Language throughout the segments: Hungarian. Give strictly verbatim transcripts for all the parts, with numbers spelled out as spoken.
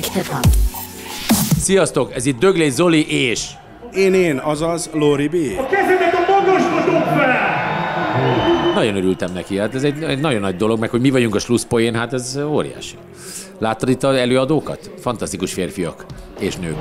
Sziasztok, ez itt Döglés Zoli és... Én én, azaz Lóri B. A kezedet a magasba dob fel! Nagyon örültem neki, hát ez egy, egy nagyon nagy dolog, meg hogy mi vagyunk a slusszpoén, hát ez óriási. Láttad itt az előadókat? Fantasztikus férfiak és nők.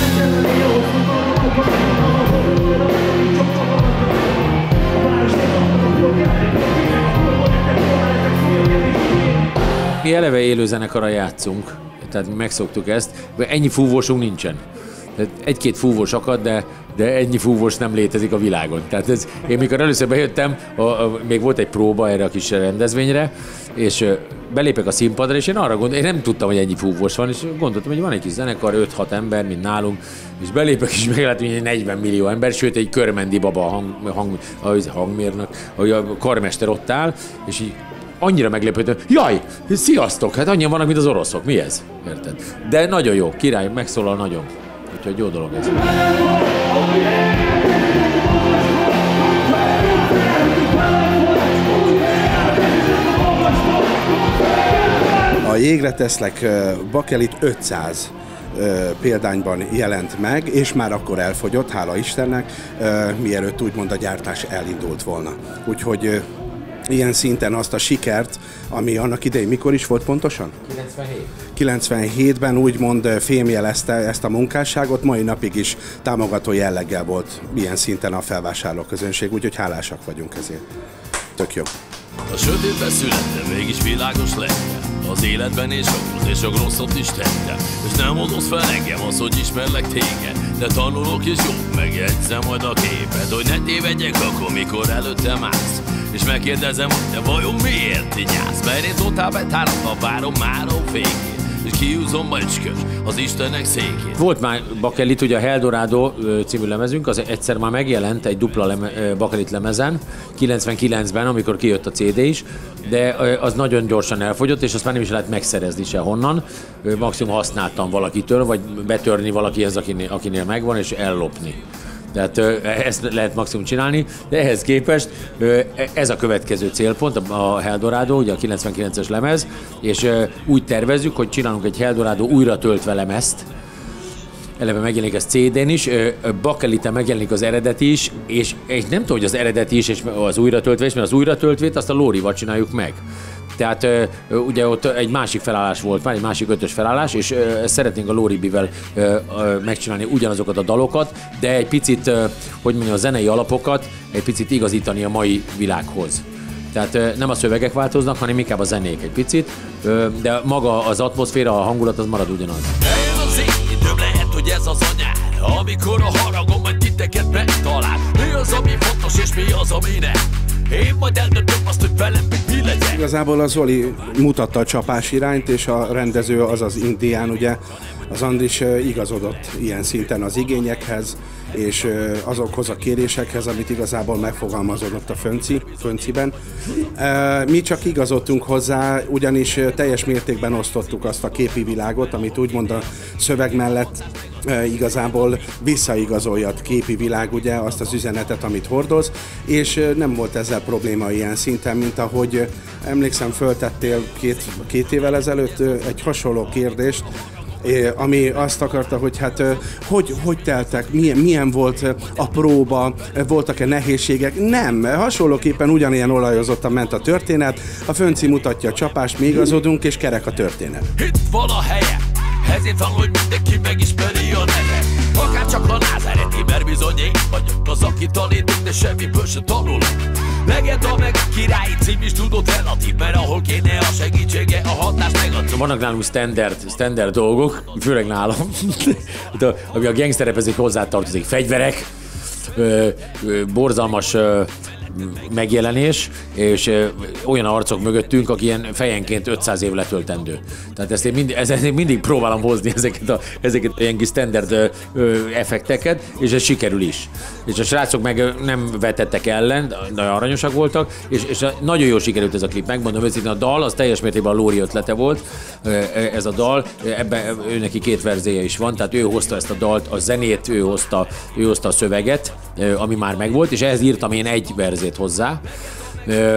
Mi eleve élő zenekarral játszunk, tehát mi megszoktuk ezt, de ennyi fúvósunk nincsen. Egy-két fúvós akad, de, de ennyi fúvós nem létezik a világon. Tehát ez, én mikor először bejöttem, a, a, még volt egy próba erre a kis rendezvényre, és belépek a színpadra, és én arra gondoltam, én nem tudtam, hogy ennyi fúvós van, és gondoltam, hogy van egy kis zenekar, öt-hat ember, mint nálunk, és belépek, és meglátom, hogy egy negyven millió ember, sőt egy Körmendi baba, a, hang, hang, a hangmérnök, a karmester ott áll, és így annyira meglepődtem, jaj, sziasztok, hát annyian vannak, mint az oroszok, mi ez? Érted? De nagyon jó, király, megszólal nagyon. Úgyhogy jó dolog ez. A Jégre teszlek Bakelit ötszáz példányban jelent meg, és már akkor elfogyott, hála Istennek, mielőtt úgymond a gyártás elindult volna. Úgyhogy ilyen szinten azt a sikert, ami annak idején mikor is volt pontosan? kilencvenhét. kilencvenhétben úgymond fémjelezte ezt a munkásságot, mai napig is támogató jelleggel volt ilyen szinten a felvásárlóközönség, úgyhogy hálásak vagyunk ezért. Tök jó. A sötétben születtem, mégis világos lettem. Az életben és sok és sok rosszat is tettem. És nem odoz fel engem az, hogy ismerlek téged. De tanulok és jó, megjegyzem majd a képet, hogy ne tévedjek akkor, mikor előttem állsz. És megkérdezem, hogy te vajon miért így állsz? Mert én totál betáradva várom márom végét. És kiúzom macskös az Istenek székét. Volt már Bakelit, ugye a Eldorado című lemezünk, az egyszer már megjelent egy dupla leme, Bakelit lemezen, kilencvenkilencben, amikor kijött a cé dé is, de az nagyon gyorsan elfogyott, és azt már nem is lehet megszerezni sehonnan. Maximum használtam valakitől, vagy betörni valakihez, akinél, akinél megvan, és ellopni. Tehát ezt lehet maximum csinálni, de ehhez képest ez a következő célpont, a Eldorado, ugye a kilencvenkilences lemez, és úgy tervezzük, hogy csinálunk egy Eldorado újra töltve lemezt, eleve megjelenik ez cé dén is, Bakeliten megjelenik az eredeti is, és, és nem tudom, hogy az eredeti is, és az újra töltve is, mert az újra töltvét azt a Lórival csináljuk meg. Tehát ugye ott egy másik felállás volt már, egy másik ötös felállás, és szeretnénk a Lóri B-vel megcsinálni ugyanazokat a dalokat, de egy picit, hogy mondjam, a zenei alapokat egy picit igazítani a mai világhoz. Tehát nem a szövegek változnak, hanem inkább a zenék egy picit, de maga az atmoszféra, a hangulat az marad ugyanaz. Eljön az én időm, lehet, hogy ez az anyár, amikor a haragom majd titeket megtalál. Mi az, ami fontos, és mi az, ami nem? Én majd eldöntöm azt, hogy velem mi legyen. Igazából az Zoli mutatta a csapás irányt, és a rendező, azaz Indián, ugye, az Andris igazodott ilyen szinten az igényekhez, és azokhoz a kérésekhez, amit igazából megfogalmazódott a Fönci, Fönciben. Mi csak igazodtunk hozzá, ugyanis teljes mértékben osztottuk azt a képi világot, amit úgymond a szöveg mellett igazából visszaigazolja a képi világ, ugye, azt az üzenetet, amit hordoz, és nem volt ezzel probléma ilyen szinten, mint ahogy emlékszem, föltettél két, két évvel ezelőtt egy hasonló kérdést, ami azt akarta, hogy hát hogy, hogy teltek, milyen, milyen volt a próba, voltak-e nehézségek? Nem, hasonlóképpen ugyanilyen olajozottan ment a történet, a Fönci mutatja a csapást, mi igazodunk, és kerek a történet. Itt van a helye, ezért van, hogy mindenki megismeri a neve. Akár csak a názáreti, mert bizony én vagyok az, aki tanítok, de semmiből se tanulok. Legenda meg a királyi cím is tudod relatív, mert ahol kéne a segítsége, a hatás negatív. Vannak nálunk standard, standard dolgok, főleg nálam, ami a gangsterrephez hozzátartozik. Fegyverek, ö, ö, borzalmas ö, megjelenés, és ö, olyan arcok mögöttünk, aki ilyen fejenként ötszáz év letöltendő. Tehát ezt én mindig, ezt én mindig próbálom hozni ezeket a, ezeket a ilyen kis standard ö, ö, effekteket, és ez sikerül is. És a srácok meg ö, nem vetettek ellen, nagyon aranyosak voltak, és, és nagyon jól sikerült ez a klip. Megmondom őszintén, a dal, az teljes mértékben a Lóri ötlete volt, ez a dal, ebben ő neki két verzéje is van, tehát ő hozta ezt a dalt, a zenét, ő hozta, ő hozta a szöveget, ami már megvolt, és ehhez írtam én egy verzét hozzá.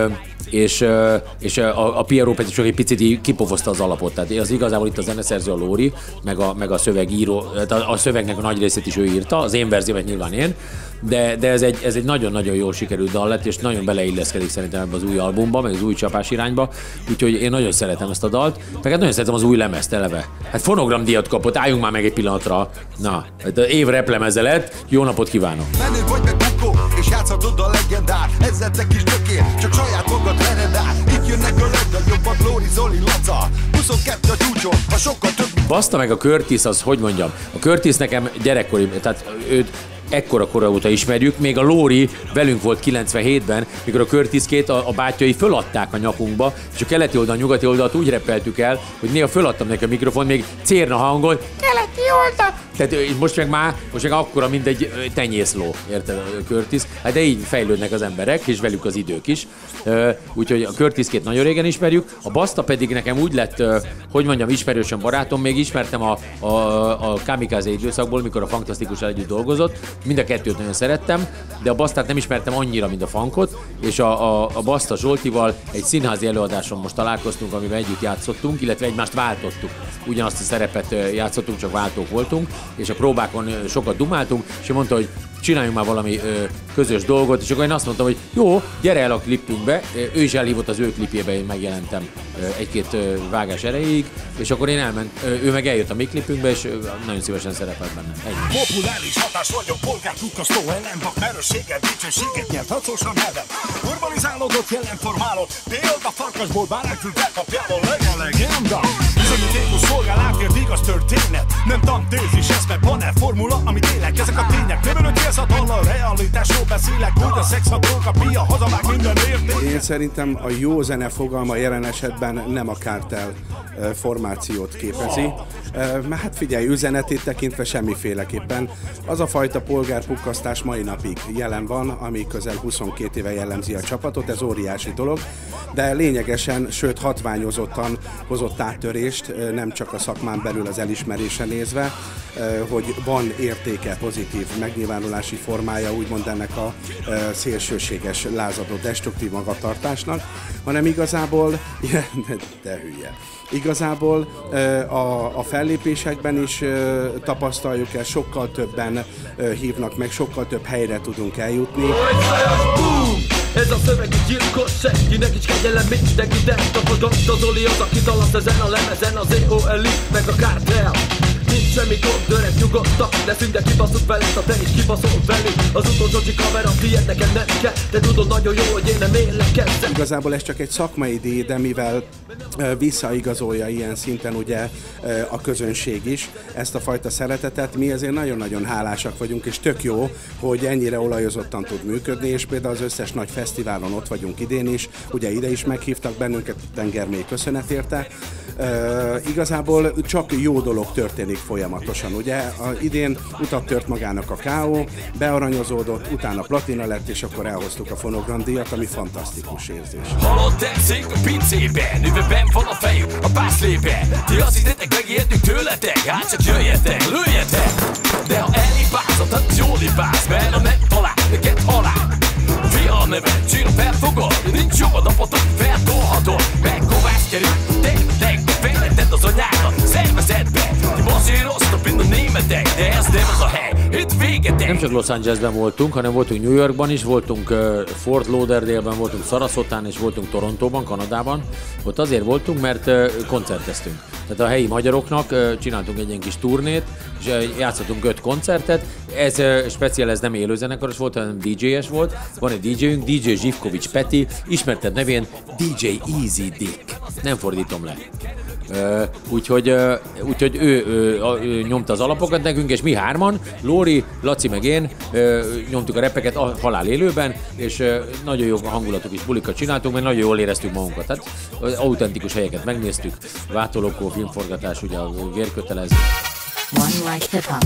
és, és a, a Pierrot pedig csak egy picit kipofozta az alapot. Tehát az igazából itt a zeneszerző a Lóri, meg a, meg a szövegíró, a, a szövegnek a nagy részét is ő írta, az én verziómat nyilván én, de, de ez egy, ez egy nagyon-nagyon jól sikerült dal lett, és nagyon beleilleszkedik szerintem ebbe az új albumba, meg az új csapás irányba, úgyhogy én nagyon szeretem ezt a dalt, meg hát nagyon szeretem az új lemezt eleve. Hát fonogramdíjat kapott, álljunk már meg egy pillanatra. Na, hát év replemeze lett, jó napot kívánok! Menő vagy meg bukó, és játszhatod a legendár, ezzel te kis tökér, csak saját magad vered át. Itt jönnek a legnagyobbak, Lóri, Zoli, Laca, huszonkettő a csúcson, a sokkal több. Baszta meg a Curtis, az hogy mondjam, a Curtis nekem gyerekkori, tehát őt ekkora kora óta ismerjük, még a Lóri velünk volt kilencvenhétben, mikor a Curtiskét a, a bátyai föladták a nyakunkba, és a keleti oldal, a nyugati oldalt úgy repeltük el, hogy néha föladtam neki a mikrofon, még cérna hangon, keleti oldal! Tehát most meg már, most meg akkora, mint egy tenyészló, érted a Curtis? Hát de így fejlődnek az emberek, és velük az idők is. Úgyhogy a Curtiskét nagyon régen ismerjük, a Baszta pedig nekem úgy lett, hogy mondjam, ismerősen barátom, még ismertem a, a, a Kamikaze időszakból, mikor a Fantasztikussal együtt dolgozott, mind a kettőt nagyon szerettem, de a Basztát nem ismertem annyira, mint a Funkot, és a, a, a Baszta Zsoltival egy színházi előadáson most találkoztunk, amiben együtt játszottunk, illetve egymást váltottuk. Ugyanazt a szerepet játszottunk, csak váltók voltunk, és a próbákon sokat dumáltunk, és ő mondta, hogy csináljunk már valami ö, közös dolgot, és akkor én azt mondtam, hogy jó, gyere el a klipünkbe, ő is elhívott az ő klipjébe, én megjelentem ö, egy-két ö, vágás erejéig, és akkor én elment, ö, ő meg eljött a mi klipünkbe, és ö, nagyon szívesen szerepelt benne. Ennyi. Populáris hatás vagyok, polgárpukkasztó ellenbak, merősséggel, dicsőséget nyert, harcosan nevem. Urbanizálódott, jelenformálott, példa farkasból bárányfül bekapjával, leg a legenda. Bizonyítékos szolgál átért igaz történet, nem tantézis, ez meg van-e formula, amit élek, ezek a tények, nem önök érzatlan a realitásról beszélek, hogy a szex, a drog, a pia, hazavág minden érték. Én szerintem a jó zene fogalma jelen esetben nem a kártel formációt képezi, mert hát figyelj, üzenetét tekintve semmiféleképpen. Az a fajta polgárpukkasztás mai napig jelen van, ami közel huszonkét éve jellemzi a csapatot, ez óriási dolog, de lényegesen, sőt hatványozottan hozott áttörést, nem csak a szakmán belül az elismerése nézve, hogy van értéke, pozitív megnyilvánulási formája, úgymond ennek a szélsőséges, lázadó, destruktív magatartásnak, hanem igazából, de, de hülye, igazából a, a fellépésekben is tapasztaljuk el, sokkal többen hívnak meg, sokkal több helyre tudunk eljutni. Ez a szöveg egy gyilkos, senkinek is kegyelem, mindenki tapogatott. Az Oli az, aki dalasz ezen a lemezen, az é o el i, meg a kártel. Nincs semmi gond, öreg nyugodtak, leszünk, de kibaszunk veled, ha te is kibaszol velünk. Az utolsó kamera, tiéd nekem nem kell, de tudod nagyon jó, hogy én nem élek ezzel. Igazából ez csak egy szakmai díj, de mivel visszaigazolja ilyen szinten ugye a közönség is ezt a fajta szeretetet, mi ezért nagyon-nagyon hálásak vagyunk, és tök jó, hogy ennyire olajozottan tud működni, és például az összes nagy fesztiválon ott vagyunk idén is, ugye ide is meghívtak bennünket, Tengermély köszönet érte. Uh, igazából csak jó dolog történik folyamatosan, ugye? A, idén utat tört magának a ká o, bearanyozódott, utána platina lett, és akkor elhoztuk a fonogramdíjat, ami fantasztikus érzés. Halott tetszik a pincébe, nőve benn van a fejük a pászlébe. Ti azt hittetek, megijedtünk tőletek, hát csak jöjjetek, lőjetek. De ha elipázod, hát jól ipáz, mert ha nem talál, neked halál. Fia a neve, csíra felfogod, nincs jobban napotok, feltolhatod. Megkovászkerül, tényleg, befejletted az anyádat, szervezetbe. Ti bazíroztok, mind a németek, de ez nem az a hely, itt végetek. Nem csak Los Angelesben voltunk, hanem voltunk New Yorkban is, voltunk uh, Fort Lauderdale-ben, voltunk Sarasotán és voltunk Torontóban, Kanadában. Ott azért voltunk, mert uh, koncerteztünk. Tehát a helyi magyaroknak uh, csináltunk egy ilyen kis turnét, és uh, játszottunk öt koncertet. Ez uh, speciál, ez nem élőzenekaros volt, hanem dé jé-es volt. Van egy dé jéünk, dé jé Zsivkovics Peti, ismerted nevén dé jé Easy Dick. Nem fordítom le. Uh, úgyhogy, uh, úgyhogy ő, ő, ő, ő nyomta az alapokat nekünk, és mi hárman, Lóri, Laci meg én uh, nyomtuk a repeket a halál élőben, és uh, nagyon jó hangulatok is, bulikat csináltunk, mert nagyon jól éreztük magunkat. Tehát autentikus helyeket megnéztük, Vátolókó, filmforgatás, ugye a vérkötelező. One like hip hop.